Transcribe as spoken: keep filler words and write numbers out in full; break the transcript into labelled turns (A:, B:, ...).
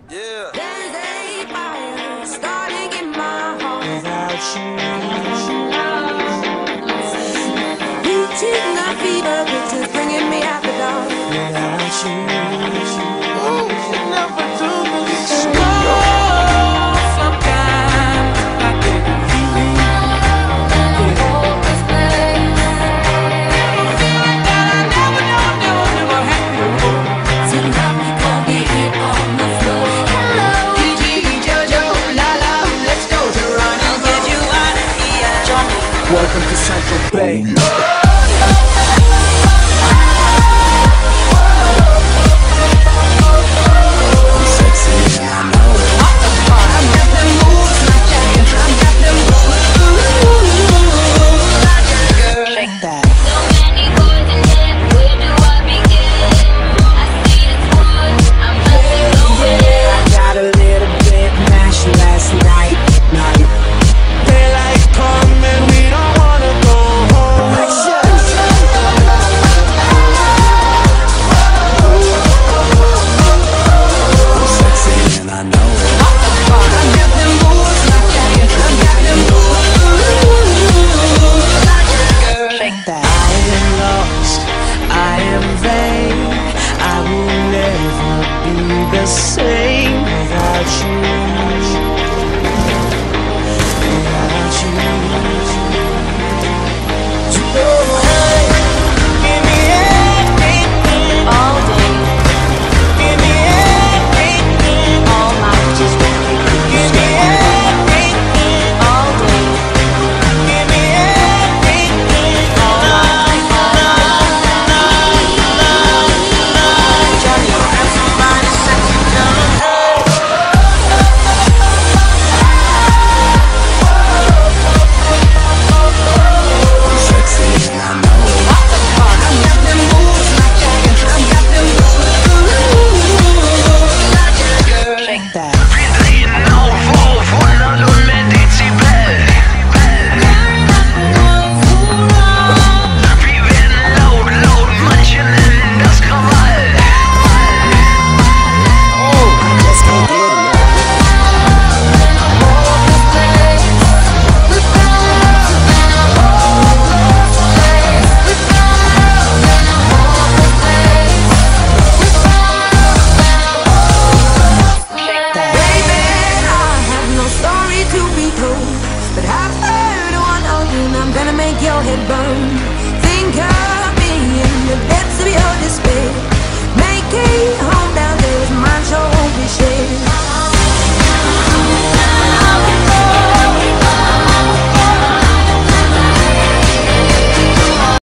A: Yeah.
B: There's a fire starting in my heart without you. Reaching the fever pitch is bringing me out the dark without you.
A: Ooh, she never do me so.
B: Oh, sometimes I get feeling. Never feeling that I never, never, never, never had before. Tonight we gon' get it on the floor. Hello, Gigi, Jojo, Lala, let's go to run and get you out of here, Johnny.
C: Welcome to Central Bay.
B: Same without you.